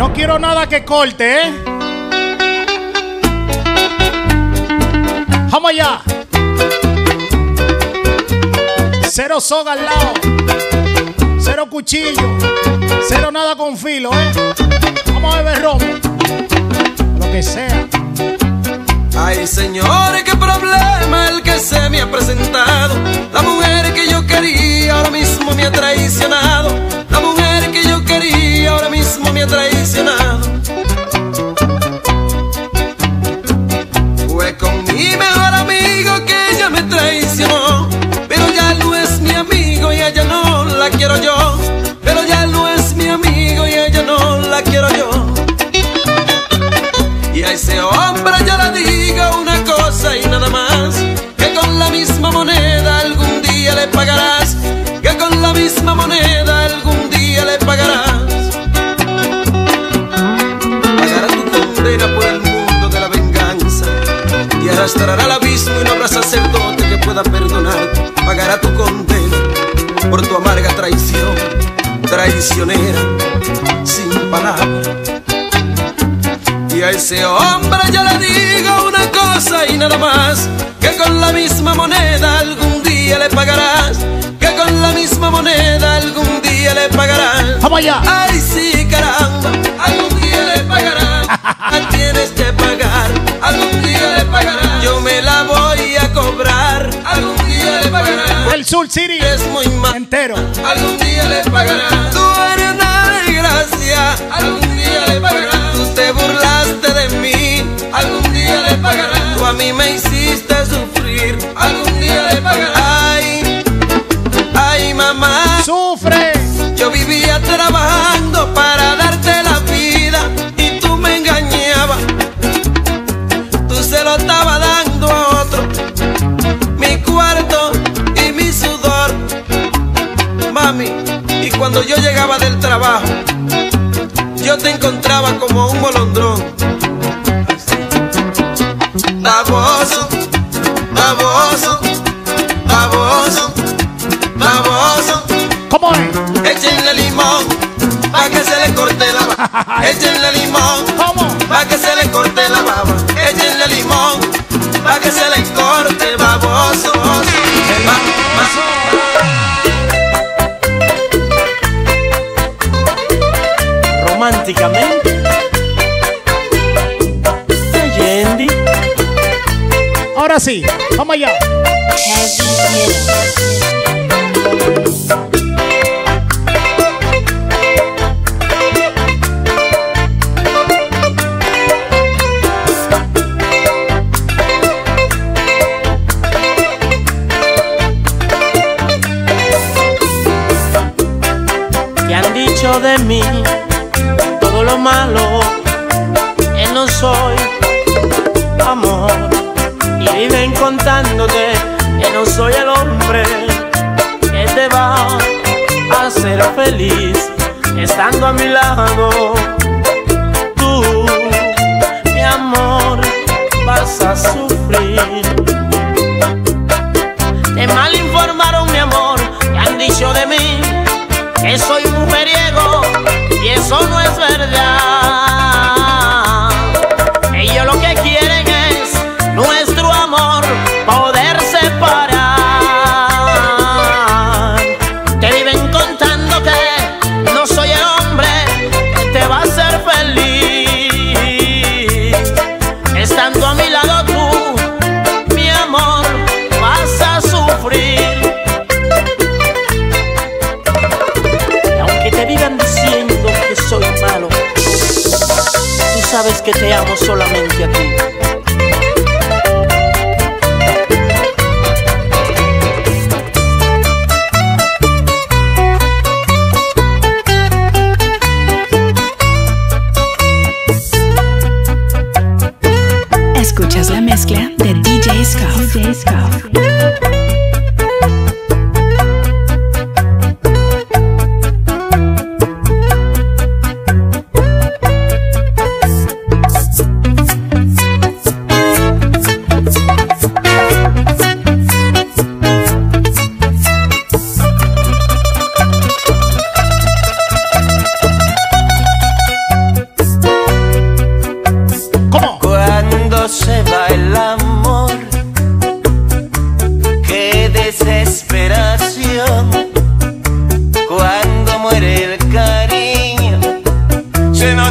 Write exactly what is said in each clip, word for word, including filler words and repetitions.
No quiero nada que corte, ¿eh? Vamos allá. Cero soga al lado. Cero cuchillo. Cero nada con filo, ¿eh? Vamos a beber romo. Lo que sea. Ay, señores, qué problema el que se me ha presentado. La mujer que yo quería ahora mismo me ha traicionado. La mujer que yo quería ahora mismo me ha traicionado. Fue con mi mejor amigo que ella me traicionó. Pero ya no es mi amigo y ella no la quiero yo. Pero ya no es mi amigo y ella no la quiero yo. Y a ese hombre yo le digo una cosa y nada más, que con la misma moneda algún día le pagarás. Que con la misma moneda algún día le pagarás. Pagará tu condena por el mundo de la venganza. Te arrastrará al abismo y no habrá sacerdote que pueda perdonarte. Pagará tu condena por tu amarga traición, traicionera, sin palabras. Y a ese hombre yo le digo una cosa y nada más, que con la misma moneda algún día le pagarás. Que con la misma moneda algún día le pagarás. ¡Vamos allá! Ay, sí, caramba, algún día le pagarás. La tienes que pagar, algún día le pagarás. Yo me la voy a cobrar, algún día le pagarás. El Sur City es muy mal entero, algún día le pagarás. Tú eres una desgracia, algún día le pagarás. Tú te burlaste de mí, algún día le pagarás. Tú a mí me hiciste sufrir, algún día le pagarás. Ay, ay, mamá, sufre. Yo vivía trabajando para darte la vida y tú me engañabas. Tú se lo estabas dando a otro, mi cuarto y mi sudor, mami. Y cuando yo llegaba del trabajo, yo te encontraba como un molondrón. Baboso, baboso, baboso, baboso. ¿Cómo es? Échenle limón pa' que se le corte la baba. Échenle limón, ¿cómo? Pa' que se le corte la baba. Échenle limón pa' que se le corte, baboso. Románticamente Yendi. Ahora sí, vamos allá. ¿Qué han dicho de mí? Todo lo malo, que no soy amor. Y viven contándote que no soy el hombre que te va a hacer feliz estando a mi lado. Tú, mi amor, vas a sufrir. Te mal informaron, mi amor, que han dicho de mí que soy mujeriego y eso no es verdad. Ellos lo que quieren es nuestro amor poder separar. Te viven contando que no soy el hombre que te va a hacer feliz estando a mi lado. Tú, mi amor, vas a sufrir. Te vivan diciendo que soy malo, tú sabes que te amo solamente a ti. Escuchas la mezcla de D J Scuff. D J Scuff.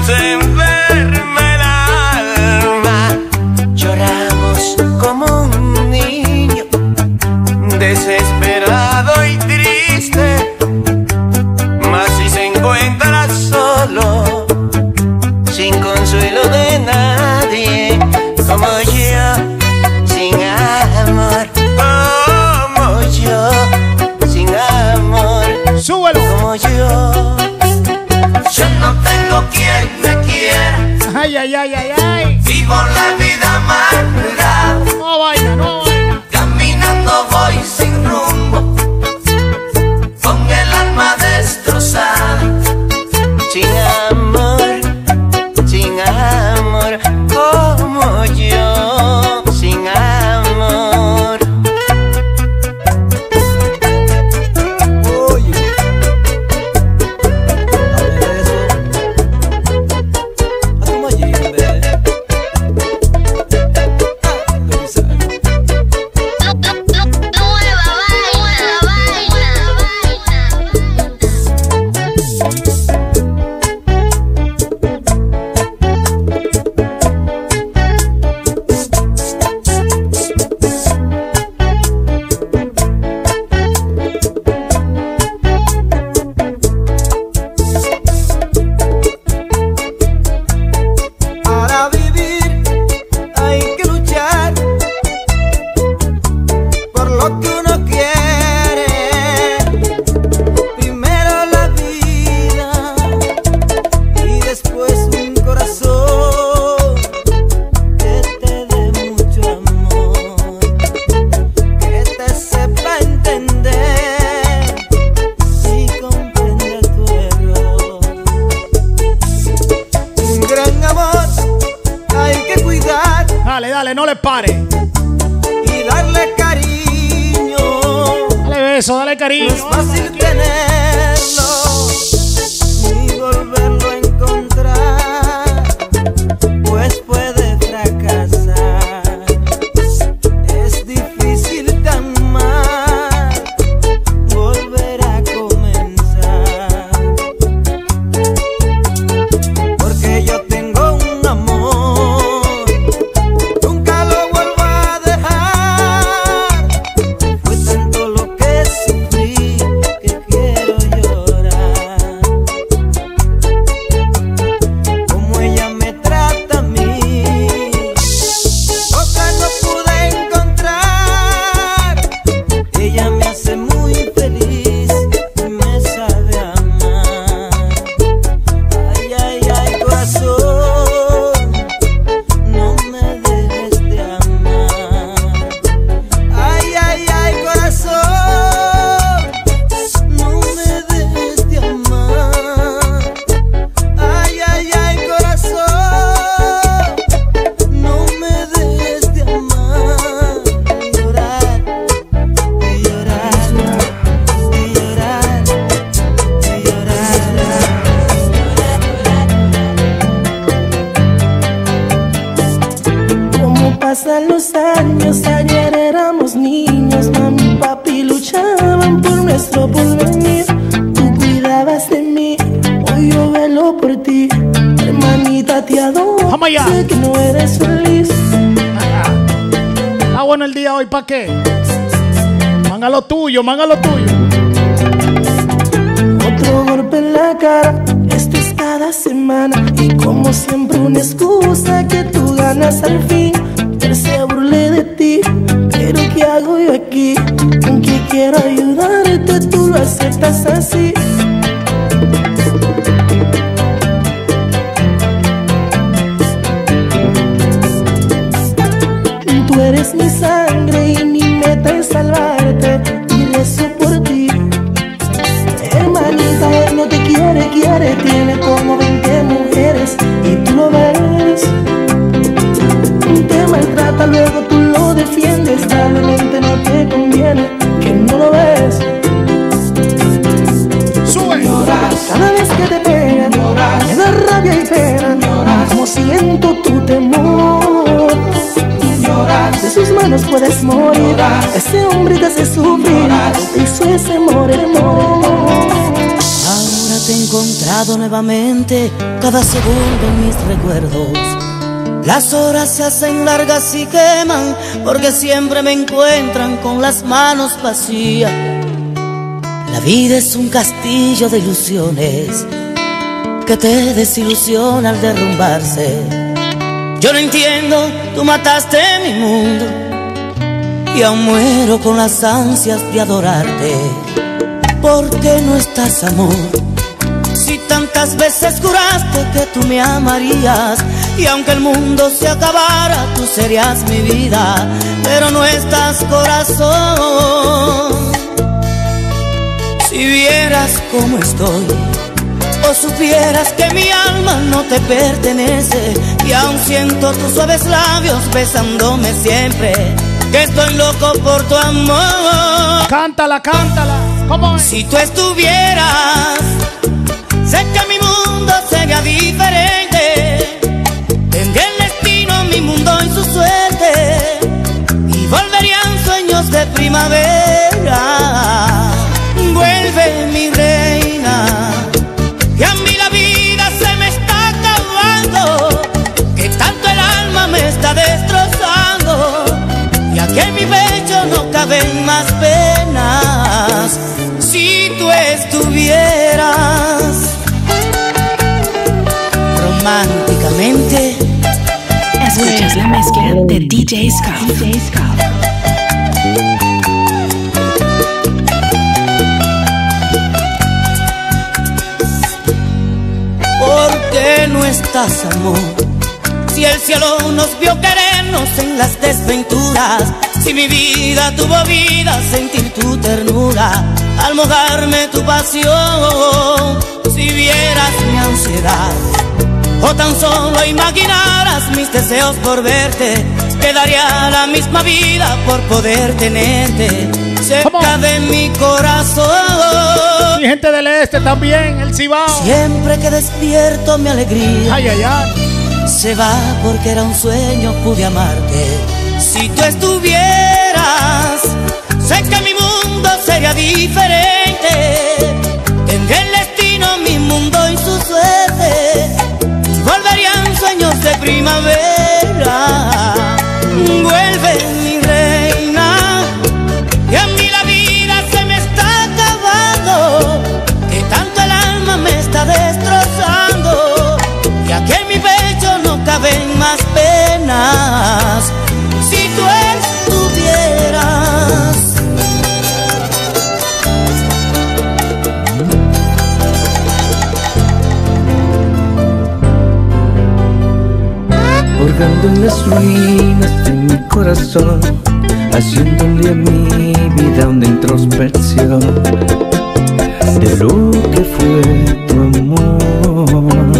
nos enferma el alma. Lloramos como un niño desesperado y triste, mas si se encuentra solo, sin consuelo de nadie, como yo, sin amor, como yo, sin amor, súbelo, como yo. Yo no tengo quien me quiera, ay, ay, ay, ay, ay, vivo la vida amarga, no vaina, no vaina, caminando voy sin rumbo, con el alma destrozada, sin amor, sin amor, como yo, sin amor. Oye, dame eso. A tu mayimbe. Ah, lo que sabe. Nueva vaina, vaina, Para vivir hay que luchar por lo que uno quiere. Primero la vida y después un corazón que te dé mucho amor, que te sepa entender y comprenda tu error. Un gran amor hay que cuidar dale, dale, no le pare, y darle cariño. dale beso, dale No cariño, es fácil tenerlo ni volverlo a encontrar, pues puede fracasar. Es difícil tan mal volver a comenzar, porque yo tengo un amor, nunca lo vuelvo a dejar. Fue tanto lo que sufrí que quiero llorar. Como ella me trata a mí, otra no pude encontrar. Ella me hace muy feliz y me sabe amar. Ay, ay, ay, corazón, no me dejes de amar. Ay, ay, ay, corazón, no me dejes de amar. Ay, ay, ay, corazón, no me dejes de amar. Y llorar, y llorar, y llorar, y llorar. Como pasan los años, ayer éramos niños, mami y papi luchaban por nuestro porvenir. Tú cuidabas de mí, hoy yo velo por ti, hermanita te adoro, Vamos allá. sé que no eres feliz. Está bueno el día hoy, ¿para qué? Manga lo tuyo, manga lo tuyo. Otro golpe en la cara, esto es cada semana, y como siempre una excusa que tú ganas al fin. Él se burle de ti, pero ¿qué hago yo aquí? Aunque quiero ayudarte, tú lo aceptas así. Tú eres mi sangre y mi meta es salvarte, y rezo por ti. Hermanita, él no te quiere, quiere, tiene como veinte mujeres y tú lo ves. Te maltrata, luego tú lo defiendes, realmente no te conviene, que no lo ves. Sube. Cada vez que te pegan, me da rabia y pena, como siento tu temor. De sus manos puedes morir, ese hombre te hace sufrir, te hizo ese amor hermoso. Ahora te encontré Parado nuevamente cada segundo en mis recuerdos. Las horas se hacen largas y queman, porque siempre me encuentran con las manos vacías. La vida es un castillo de ilusiones que te desilusiona al derrumbarse. Yo no entiendo, tú mataste mi mundo y aún muero con las ansias de adorarte. ¿Por qué no estás, amor? Si tantas veces juraste que tú me amarías, y aunque el mundo se acabara, tú serías mi vida, pero no estás, corazón. Si vieras cómo estoy, o supieras que mi alma no te pertenece, y aún siento tus suaves labios besándome siempre, que estoy loco por tu amor. Cántala, cántala. ¿Cómo es? Si tú estuvieras, sé que mi mundo sería diferente. Tendría el destino, mi mundo y su suerte, y volverían sueños de primavera. Vuelve, mi reina, que a mí la vida se me está acabando, que tanto el alma me está destrozando, y aquí en mi pecho no caben más penas. Si tú estuvieras, románticamente. Escuchas la mezcla de D J Scoff. D J Scoff. ¿Por qué no estás, amor? Si el cielo nos vio querernos en las desventuras, si mi vida tuvo vida, sentir tu ternura al mojarme tu pasión. Si vieras mi ansiedad, o tan solo imaginaras mis deseos por verte, quedaría la misma vida por poder tenerte cerca de mi corazón. Mi gente del este también, el Cibao. Siempre que despierto mi alegría, ay, ay, ay, se va porque era un sueño, pude amarte. Si tú estuvieras, sé que mi mundo sería diferente. Tendría el destino, mi mundo y su suerte, volverían sueños de primavera. Vuelve, mi reina, que a mí la vida se me está acabando, que tanto el alma me está destrozando, y aquí en mi pecho no caben más penas. Si tú estuvieras, hurgando en las ruinas de mi corazón, haciéndole a mi vida una introspección de lo que fue tu amor.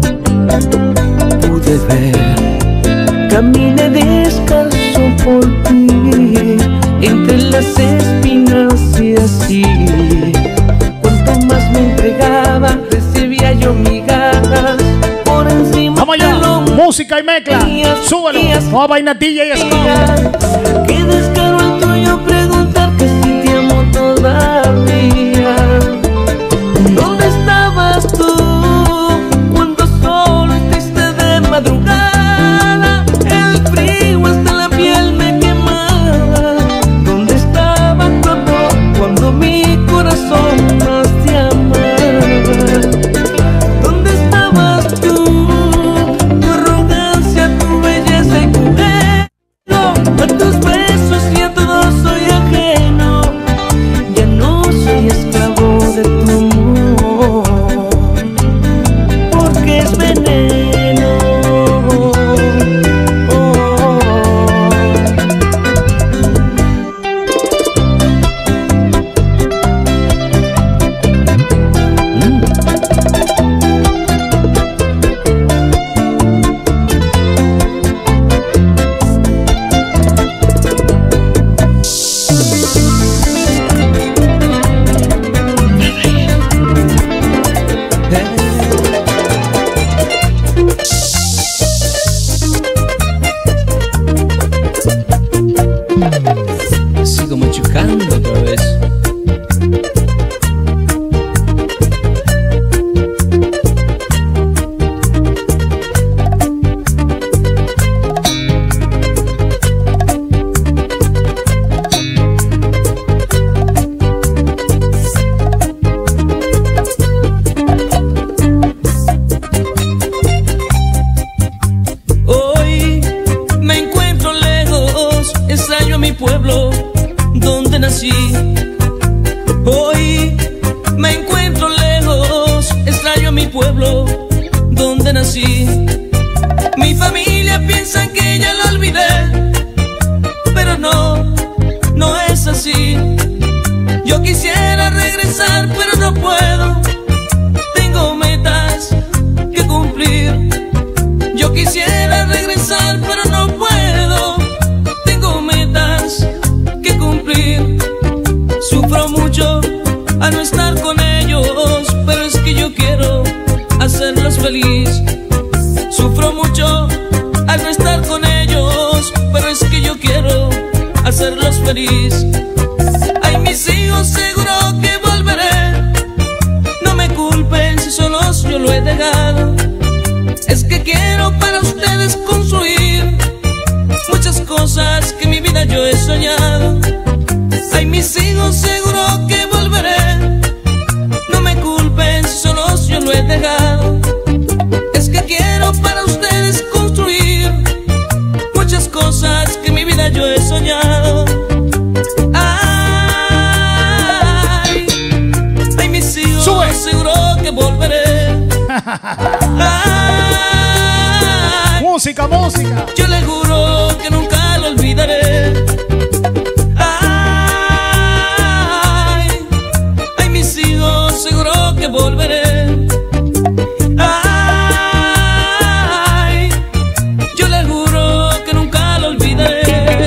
Pude ver, caminé descalzo por ti, entre las espinas y así. Cuanto más me entregaba, recibía yo migajas por encima. Vamos allá, música y mezcla. Súbelo. Nueva vaina D J Scoff. Qué descaro el tuyo preguntar que si te amo todavía. ¿Dónde estabas tú cuando solo triste de madrugada? El frío hasta la piel me quemaba. ¿Dónde estabas cuando, cuando mi corazón más te amaba? ¿Dónde estabas tú? Tu arrogancia, tu belleza y tu ego, a tus besos y a todo soy ajeno. Ya no soy esclavo de tu amor, porque es veneno. Oh. Mm. nací. Hoy me encuentro lejos, extraño a mi pueblo donde nací. Mi familia piensa que ya la olvidé, pero no, no es así. Yo quisiera regresar, pero no puedo. Tengo metas que cumplir. Yo quisiera regresar, pero no puedo. Tengo metas que cumplir. Sufro mucho al no estar con ellos, pero es que yo quiero hacerlos feliz. Sufro mucho al no estar con ellos, pero es que yo quiero hacerlos feliz. Ay, mis hijos, seguro que volveré. No me culpen si solos yo lo he dejado. Es que quiero para ustedes construir muchas cosas que en mi vida yo he soñado. Ay, mis hijos, seguro que volveré. No me culpen si solos yo lo he dejado. Es que quiero para ustedes construir muchas cosas que en mi vida yo he soñado. Ay, ay, mis hijos, Sube. seguro que volveré. Ay, Música, música. yo le juro que nunca lo olvidaré. Ay, ay, mis hijos, seguro que volveré. Ay, yo le juro que nunca lo olvidaré.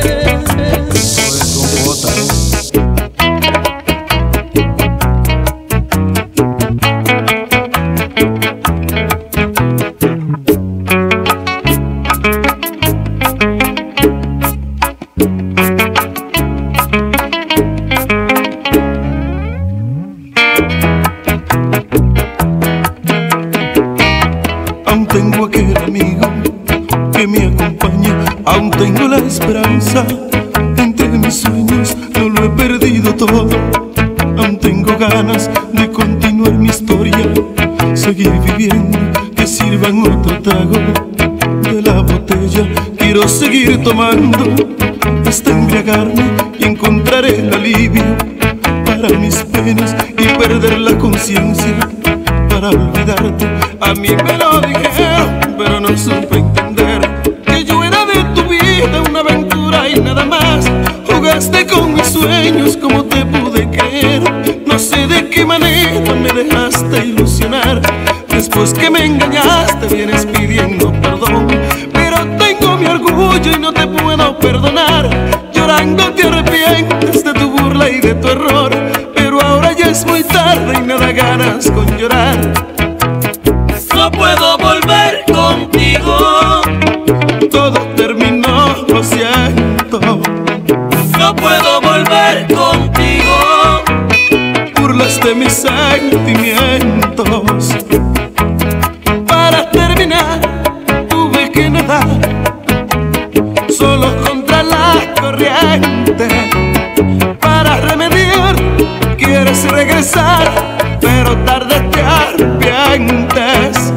Aún tengo aquel amigo que me acompaña, aún tengo la esperanza entre mis sueños, no lo he perdido todo. Aún tengo ganas de continuar mi historia, seguir viviendo, que sirvan otro trago de la botella. Quiero seguir tomando hasta embriagarme y encontrar el alivio para mis penas y perder la conciencia para olvidarte. A mí me lo dijeron, pero no supe entender que yo era de tu vida una aventura y nada más. Jugaste con mis sueños, como te pude creer. No sé de qué manera me dejaste ilusionar. Después que me engañaste vienes pidiendo perdón, pero tengo mi orgullo y no te puedo perdonar. Llorando te arrepientes de tu burla y de tu error, pero ahora ya es muy tarde y me da ganas con llorar. No puedo volver contigo, Todo terminó, lo siento. no puedo volver contigo. Burlaste mis sentimientos. Para terminar tuve que nadar solo contra la corriente. Para remediar quieres regresar, pero tarde te arrepientes.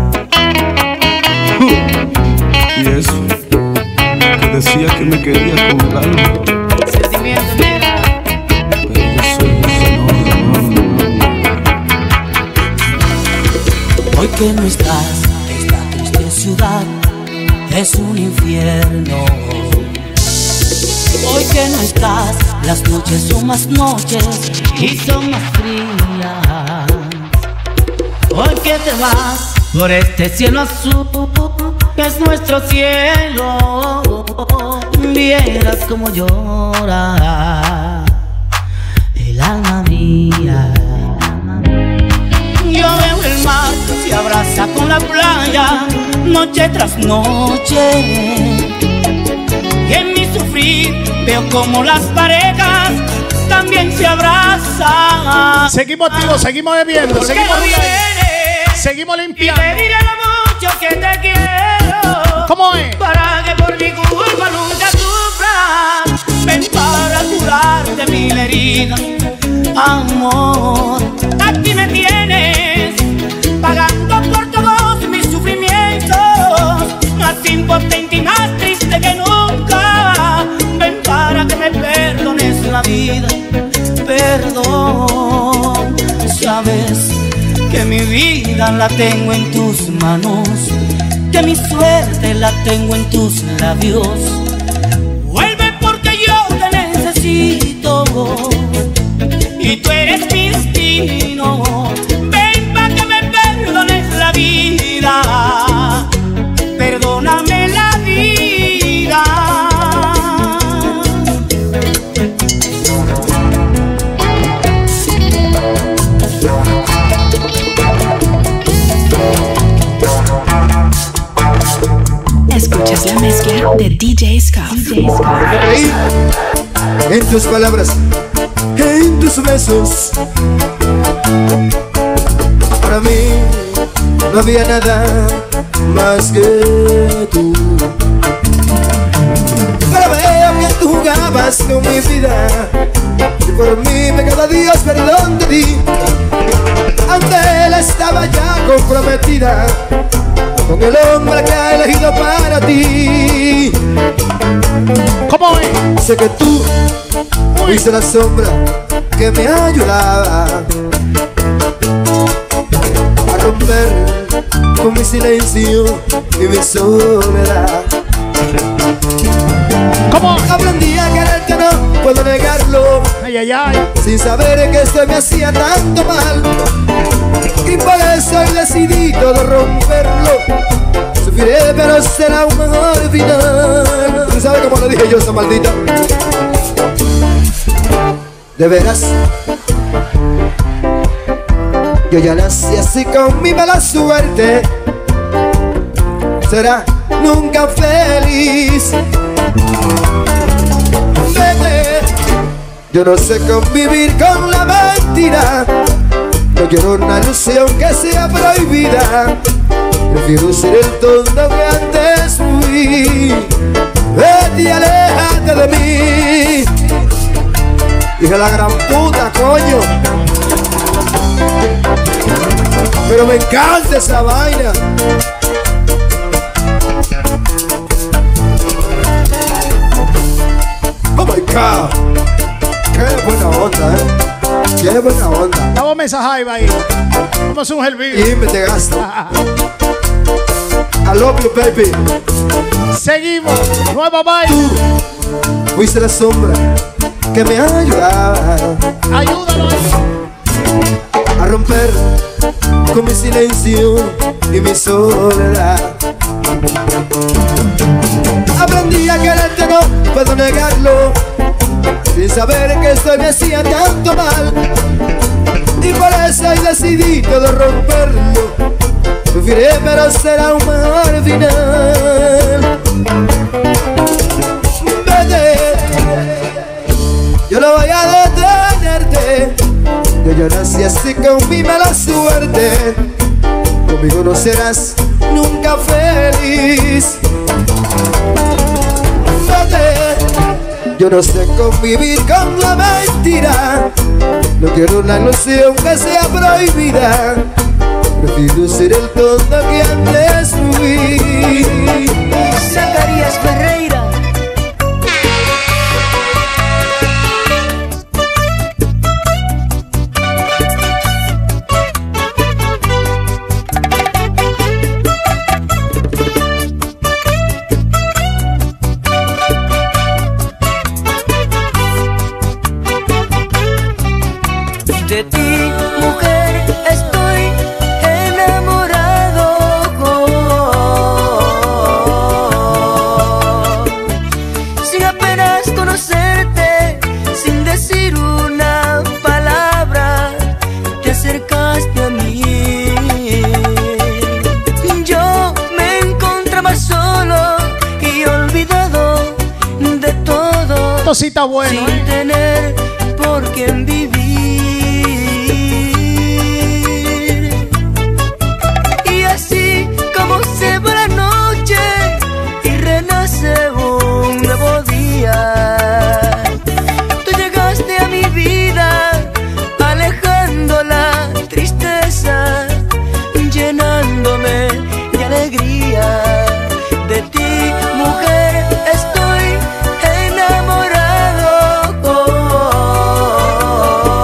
Y eso que decía que me quería con el alma, Sentimiento, nena. pero yo soy ese no, no, no, no. Hoy que no estás, esta triste ciudad es un infierno. Hoy que no estás, las noches son más noches y son más frías. Hoy que te vas por este cielo azul que es nuestro cielo, vieras como llora el alma mía. Yo veo el mar se abraza con la playa noche tras noche, y en mi sufrir veo como las parejas también se abrazan. Seguimos activos, seguimos bebiendo, ¿Por qué seguimos no bien, vienes? seguimos Y limpiando. te diré lo mucho que te quiero. ¿Cómo es? Para que por mi culpa nunca sufras. Ven para curarte mil heridas, amor. Aquí me tienes pagando por todos mis sufrimientos, más impotente y más triste que nunca. Ven para que me perdones la vida. vida la tengo en tus manos, que mi suerte la tengo en tus labios. Vuelve porque yo te necesito y tú eres mi destino. Ven pa' que me perdones la vida, perdóname la vida. Escuchas la mezcla de D J Scuff. Reír en tus palabras, en tus besos. Para mí no había nada más que tú. Pero veo que tú jugabas con mi vida y por mí me cada día perdón te di. Ante él estaba ya comprometida con el hombre que ha elegido para ti. ¿Cómo es? Sé que tú fuiste la sombra que me ayudaba a romper con mi silencio y mi soledad. ¿Cómo? Aprendí a quererte, no puedo negarlo. Ay, ay, ay. Sin saber que esto me hacía tanto mal, y por eso he decidido de romperlo. Sufriré, pero será un mejor final. ¿Tú sabes cómo lo dije yo, esa maldita? De veras, yo ya nací así con mi mala suerte. Será nunca feliz. Vete, yo no sé convivir con la mentira. No quiero una ilusión que sea prohibida. Prefiero ser el tonto que antes fui. Vete y aléjate de mí. Dije la gran puta, coño. Pero me encanta esa vaina. Oh my God. Qué buena onda, eh. Qué buena onda. Damos un mensaje ahí. Vamos a un hervido. Y me te gasto. I love you, baby. Seguimos. Nueva vaina. Tú fuiste la sombra que me ayudaba. Ayúdalo. A romper con mi silencio y mi soledad. Aprendí a quererte, no puedo negarlo. Sin saber que esto me hacía tanto mal, y por eso he decidido de romperlo. Sufriré, pero será un mejor final. Vete, yo no voy a detenerte. Yo ya nací así con mi mala suerte. Conmigo no serás nunca feliz. Vete, yo no sé convivir con la mentira. No quiero una ilusión que sea prohibida. Prefiero ser el tonto que antes fui. Zacarías Ferreira. De ti, mujer, estoy enamorado. Sin apenas conocerte, sin decir una palabra, te acercaste a mí. Yo me encontraba solo y olvidado de todo. Esto sí está bueno, sin ¿eh? tener por quién vivir. Así como se va la noche y renace un nuevo día, tú llegaste a mi vida alejando la tristeza, llenándome de alegría. De ti, mujer, estoy enamorado.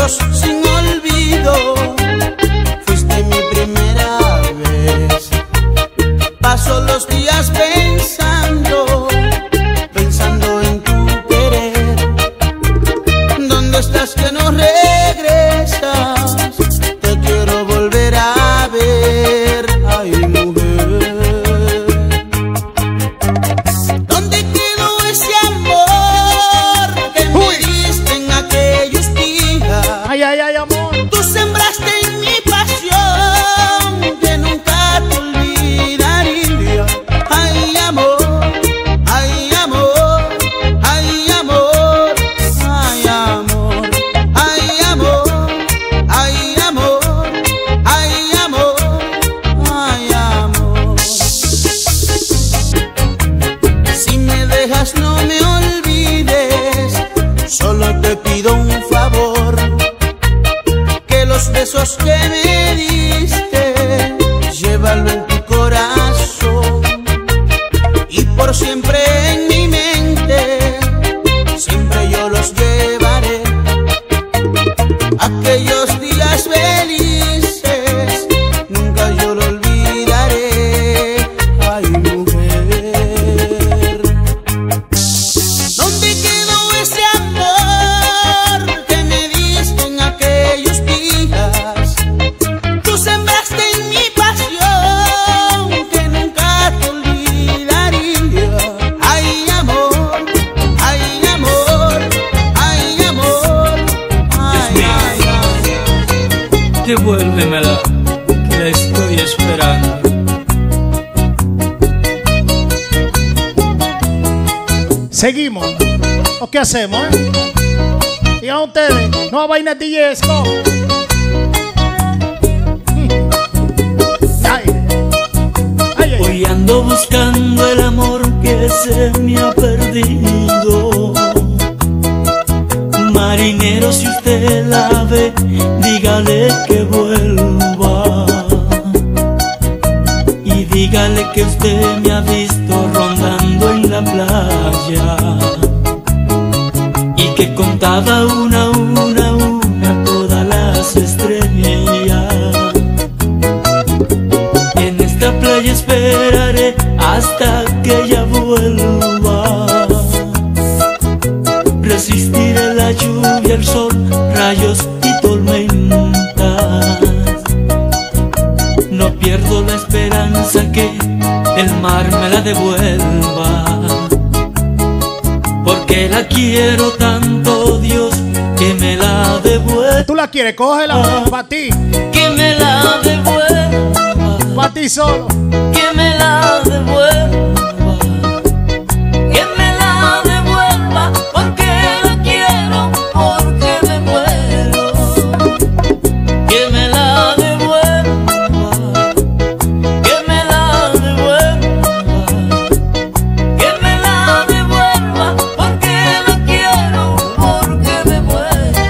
besos sin olvido. Fuiste mi primera vez. Paso los días pensando, pensando en tu querer. ¿Dónde estás que no regresas? Te quiero volver a ver. Ay, mujer, ¿dónde quedó ese amor que me diste en aquellos días? Ay, ay, ay, amor. Tú sembraste en mi pasión que nunca te olvidaría. Ay, amor, ay, amor, ay, amor, ay, amor, ay, amor, ay, amor, ay, amor, ay, amor. Si me dejas no me olvides, solo te pido un favor, que los besos que me diste, llévalo en tu corazón y por siempre en mi mente, siempre yo los llevaré. Aquellos días felices, nunca yo lo olvidaré. Ay, mujer, ¿dónde quedó ese amor que me diste en aquellos días? Tú sembraste en mi pasión que nunca te olvidaría. Ay, amor, ay, amor, ay, amor, ay, ay, ay. Devuélvemela, que la estoy esperando. Seguimos. ¿O qué hacemos, eh? Digan ustedes, no vaina D J Scott. Ay. Ay, ay. Hoy ando buscando el amor que se me ha perdido. Marinero, si usted la ve, dígale que vuelva. Y dígale que usted me ha visto rondando en la playa, y que contaba una a una, una todas las estrellas. En esta playa esperaré hasta que ella vuelva. Resistiré la lluvia, el sol, rayos y tormentas. No pierdo la esperanza que el mar me la devuelva, porque la quiero tanto, Dios, que me la devuelva. ¿Tú la quieres? Cógela para ti. Que me la devuelva. Para ti solo. Que me la devuelva. Que me la devuelva, porque la quiero, porque me muero. Que me la devuelva. Que me la devuelva. Que me la devuelva, porque la quiero, porque me muero.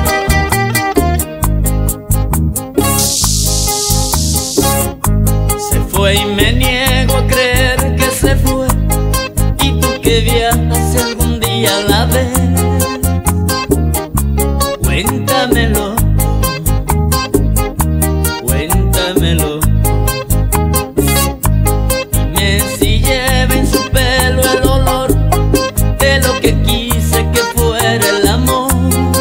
Se fue y me niego a creer que se fue. Y tú que viajas si algún día la ves, cuéntamelo, cuéntamelo. Dime si lleva en su pelo el olor de lo que quise que fuera el amor.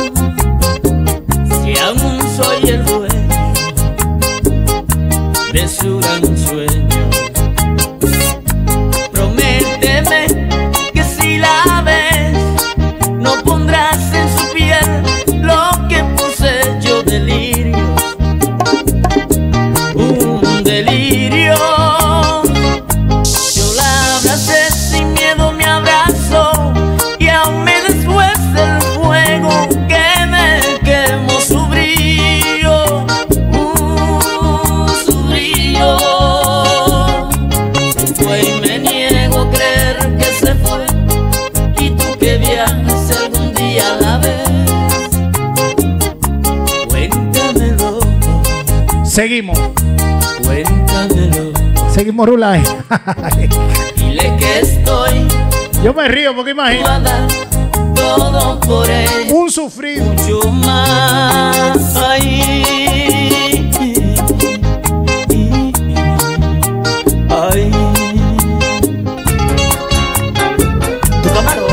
Si aún soy el dueño de su gran sueño. Prométeme que si la ves, no pondrás en su piel lo que puse yo, delirio, un delirio. Yo la abracé sin miedo, me abrazó, y aún me después del fuego que me quemó su brillo, uh, su brillo. Se fue y me niego a creer que se fue. Y tú que viajas si algún día la ves, cuéntamelo. Seguimos. Cuéntamelo. Seguimos rulaje. Dile que estoy. Yo me río porque imagino. A dar todo por él. Un sufrido. Mucho más. Ay, ay. Tu camarón.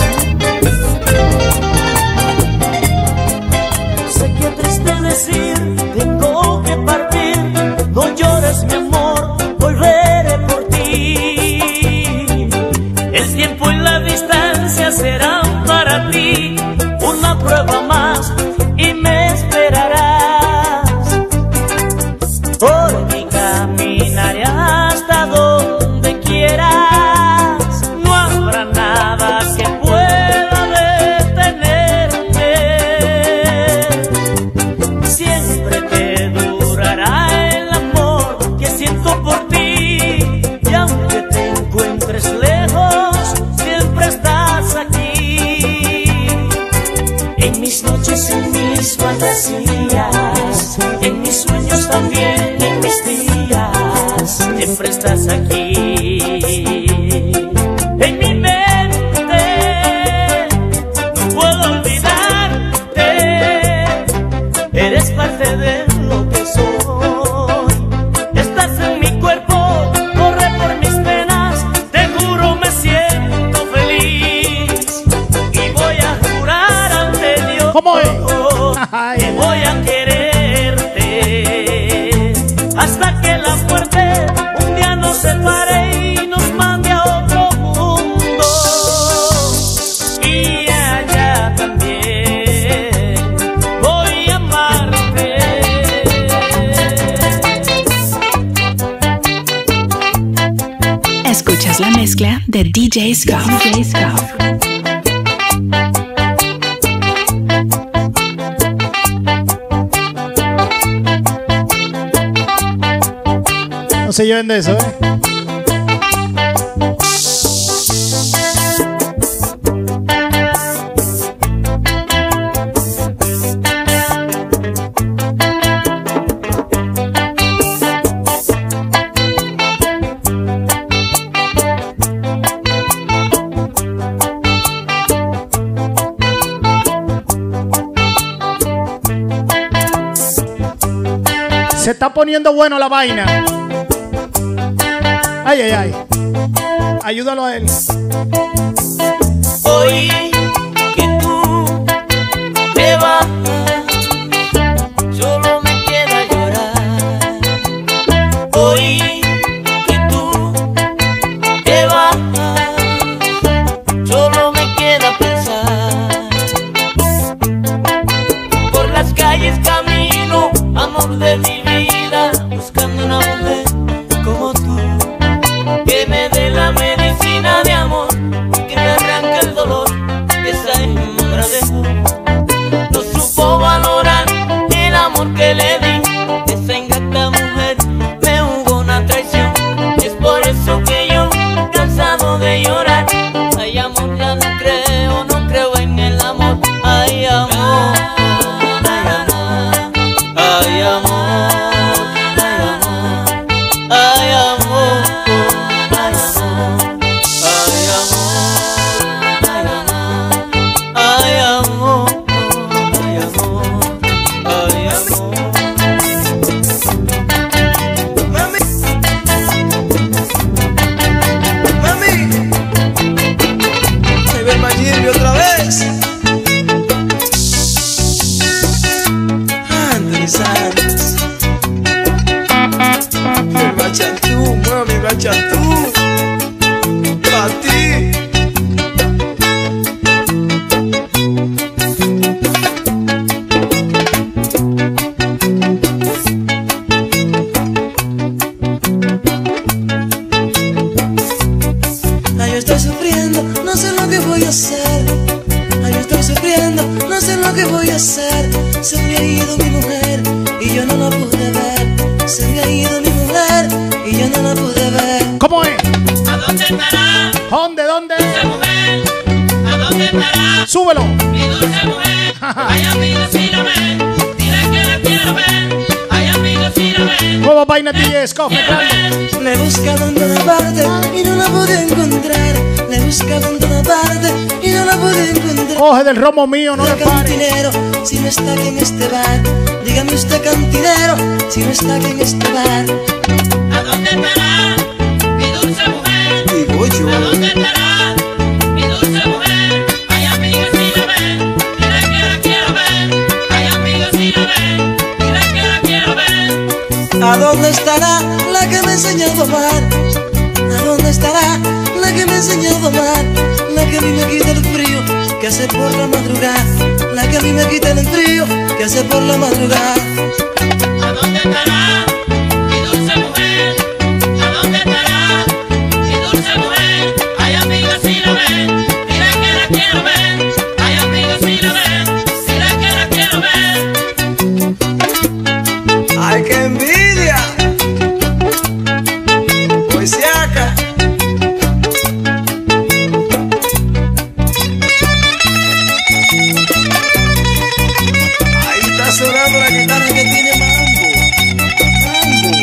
Sé que triste decir, tengo que partir. No llores, mi amor, volveré por ti. El tiempo y la distancia serán para ti una prueba más y me esperarás. Por mí caminaré hasta donde quieras. No habrá nada que pueda detenerte. Siempre te durará el amor que siento por ti. Y aunque te encuentres lejos, siempre estás aquí. En mis noches, en mis fantasías, en mis sueños también, en mis días, siempre estás aquí. En mi mente no puedo olvidarte. Eres parte de lo que soy. Estás en mi cuerpo, corre por mis penas. Te juro me siento feliz. Y voy a jurar ante Dios. ¿Cómo es? Que voy a quererte hasta que la muerte un día nos separe y nos mande a otro mundo. Y allá también voy a amarte. Escuchas la mezcla de D J Scoff. D J Scoff. No se lleven de eso, ¿eh? Se está poniendo bueno la vaina. Ay, ay, ay. Ayúdalo a él. Hoy que tú te vas, solo me queda llorar. Hoy que tú te vas, solo me queda pensar. Por las calles camino, amor de mi vida, buscando una mujer como tú, que me dé la medicina de amor, que me arranque el dolor que esa hembra dejó. No supo valorar el amor que le di, esa ingata mujer me jugó una traición. Es por eso que yo, cansado de llorar, ay amor, ya no creo, no creo en el amor. Ay amor, ay amor, ay amor, ay amor, ay amor, ay amor, ay amor, ay amor, ay amor. Mami, mami, se ve el Mayimbe otra vez. Anthony Santos, el bachantú, mami, bachantú, pa' ti. Ay, yo estoy sufriendo, no sé lo que voy a hacer. Ay, yo estoy sufriendo, no sé lo que voy a hacer. Se me ha ido mi mujer y yo no la pude ver. Se me ha ido mi mujer y yo no la pude ver. ¿Cómo es? ¿A dónde estará ¿Dónde, dónde? esa mujer? ¿A dónde estará Súbelo. mi dulce mujer? Ay amigos, si la ven, dile que la quiero ver. Ay amigos, si la ven, Nueva vaina D J Scoff. Le he buscado en toda parte y no la pude encontrar. Le he buscado en toda parte y no la pude encontrar. Coge del romo mío, no le pare. Si no está aquí en este bar, dígame usted, cantinero, si no está aquí en este bar. ¿A dónde estará mi dulce mujer? Digo yo. ¿A dónde estará mi dulce mujer? Ay, amiga, si la ven, dile que la quiero ver. Ay, amiga, si la ven, dile que la quiero ver. ¿A dónde estará la que me enseñó a domar? ¿A dónde estará la que me enseñó a domar? La que a mí me quita el frío que hace por la madrugada. La que a mí me quita el frío que hace por la madrugada. ¿A dónde estará mi dulce mujer? ¿A dónde estará mi dulce mujer? Ay, amiga, si la ven, dile que la quiero ver. Ay, amiga, si la ven, dile que la quiero ver. ¡Ay, qué envidia! Pues se acá. Sonando la guitarra que tiene mambo, mambo.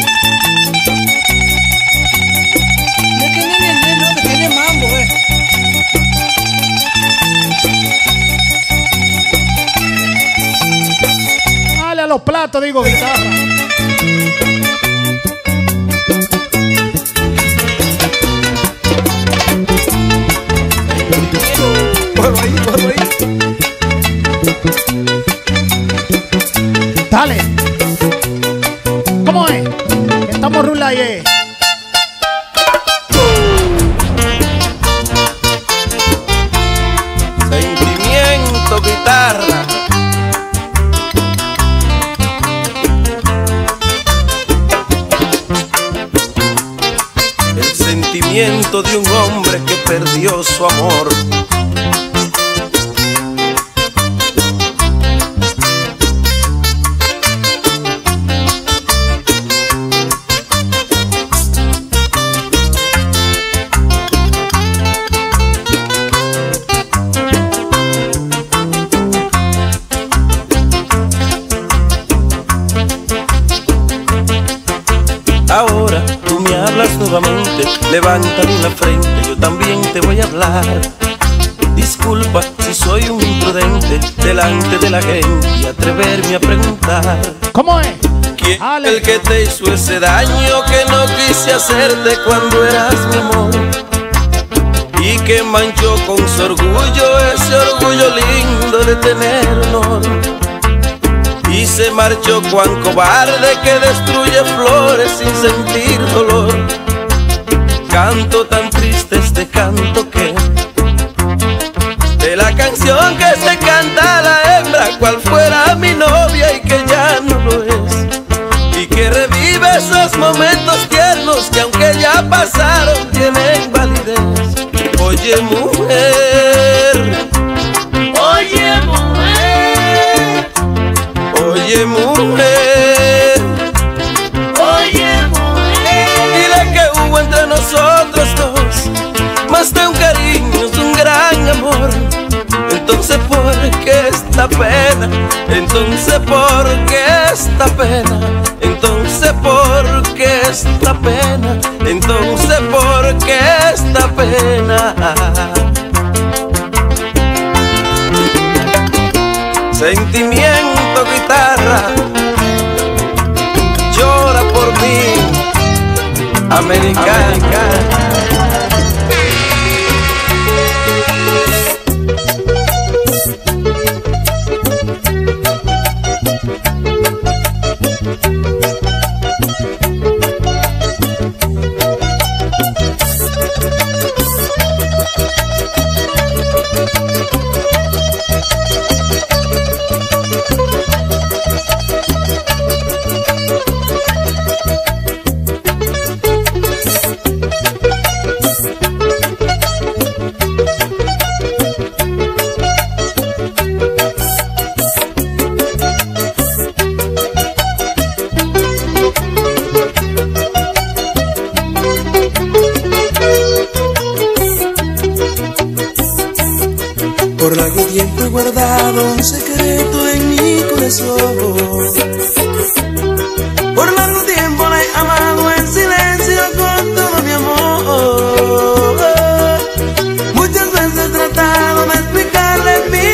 No es que no es el negro que tiene mambo, eh. Dale a los platos, digo, guitarra. Por ahí, por ahí. Dale. ¿Cómo es? Que estamos rula y eh. Sentimiento, guitarra. El sentimiento de un hombre que perdió su amor. Ahora tú me hablas nuevamente, levántame la frente, yo también te voy a hablar. Disculpa si soy un imprudente delante de la gente y atreverme a preguntar. ¿Cómo es? ¿Quién es el que te hizo ese daño que no quise hacerte cuando eras mi amor? Y que manchó con su orgullo ese orgullo lindo de tener honor. Y se marchó cuán cobarde que destruye flores sin sentir dolor. Canto tan triste este canto que de la canción que se canta a la hembra, cual fuera mi novia y que ya no lo es. Y que revive esos momentos tiernos que aunque ya pasaron tienen validez. Oye mujer, Oye, mujer, oye mujer, oye, mujer. dile que hubo entre nosotros dos más de un cariño, de un gran amor. Entonces ¿por qué esta pena? Entonces ¿por qué esta pena? Entonces ¿por qué esta pena? Entonces ¿por qué esta pena? Sentimiento, guitarra, llora por mí, americana, americana. Por largo tiempo he guardado un secreto en mi corazón. Por largo tiempo la he amado en silencio con todo mi amor. Muchas veces he tratado de explicarle mi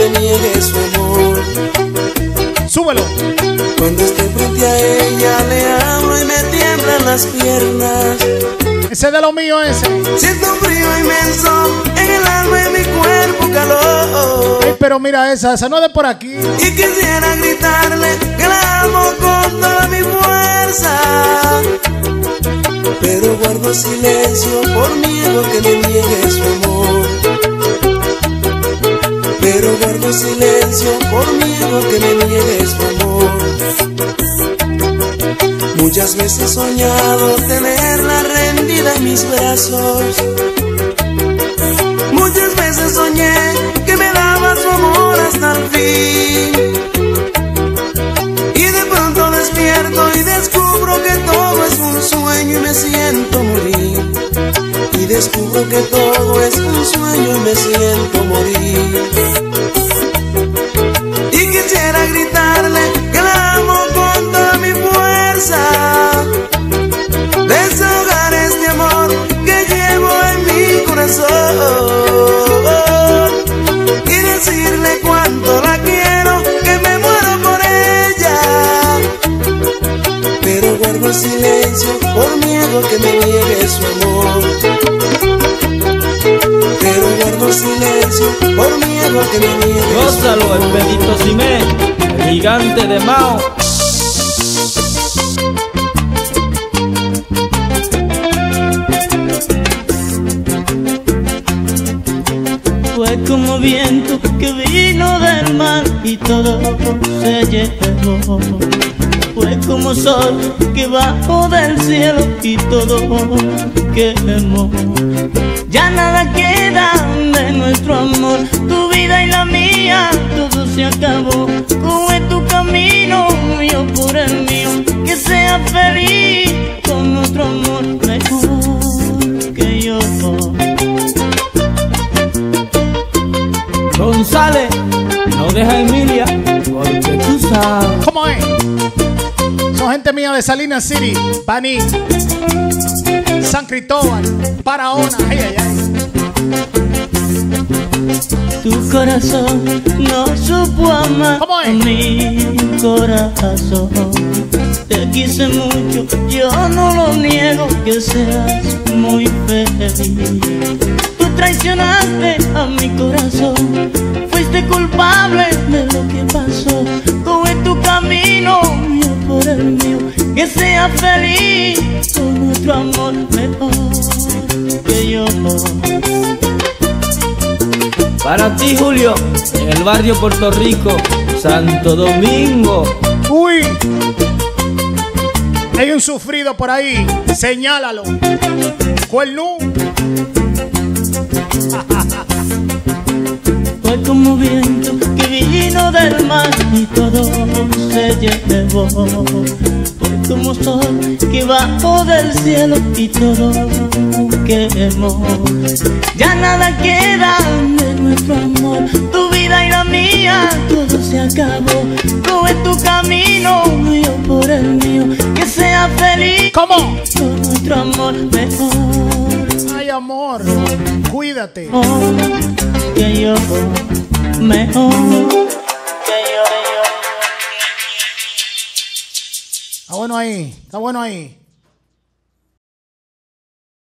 me niegue su amor. Súbelo. Cuando estoy frente a ella le hablo y me tiemblan las piernas. Ese de lo mío ese. Siento un frío inmenso en el alma y mi cuerpo calor. Ey, pero mira esa, esa no es de por aquí. Y quisiera gritarle que la amo con toda mi fuerza, pero guardo silencio por miedo que me niegue su amor. Pero guardo silencio por miedo que me niegue su amor. Muchas veces he soñado tenerla rendida en mis brazos. Muchas veces soñé que me daba su amor hasta el fin. Y de pronto despierto y descubro que todo es un sueño y me siento morir. Y descubro que todo es un sueño y me siento morir. Y quisiera gritarle que la amo con toda mi fuerza, desahogar este amor que llevo en mi corazón y decirle cuánto la quiero, que me muero por ella, pero guardo silencio por miedo que me niegue su amor. Pero guardo silencio por miedo que me niegue su amor. Gózalo, Expedito Simé, el gigante de Mao. Fue como viento que vino del mar y todo se llevó. Fue como sol que bajó del cielo y todo quemó. Ya nada queda de nuestro amor, tu vida y la mía, todo se acabó. Coge tu camino, yo por el mío, que sea feliz con nuestro amor mejor que yo. González, no deja a Emilia, porque tú sabes. ¿Cómo es? Son gente mía de Salinas City, Baní, San Cristóbal, Barahona. Ay, ay, ay. Tu corazón no supo amar a mi corazón. Te quise mucho, yo no lo niego, que seas muy feliz. Tú traicionaste a mi corazón, fuiste culpable de lo que pasó. Coge tu camino, yo por el mío, que sea feliz con nuestro amor mejor que yo. Para ti, Julio, en el barrio Puerto Rico, Santo Domingo. Uy, hay un sufrido por ahí, señálalo. Cuernú. Fue como viento que vino del mar y todo se llevó. Fue como sol que bajó del cielo y todo quemó. Ya nada queda de nuestro amor, tu vida y la mía, todo se acabó. Coge tu camino, yo por el mío, que sea feliz. ¿Cómo? Con nuestro amor mejor. Ay, amor, cuídate. Oh, que yo, mejor que yo. Está bueno ahí, está bueno ahí.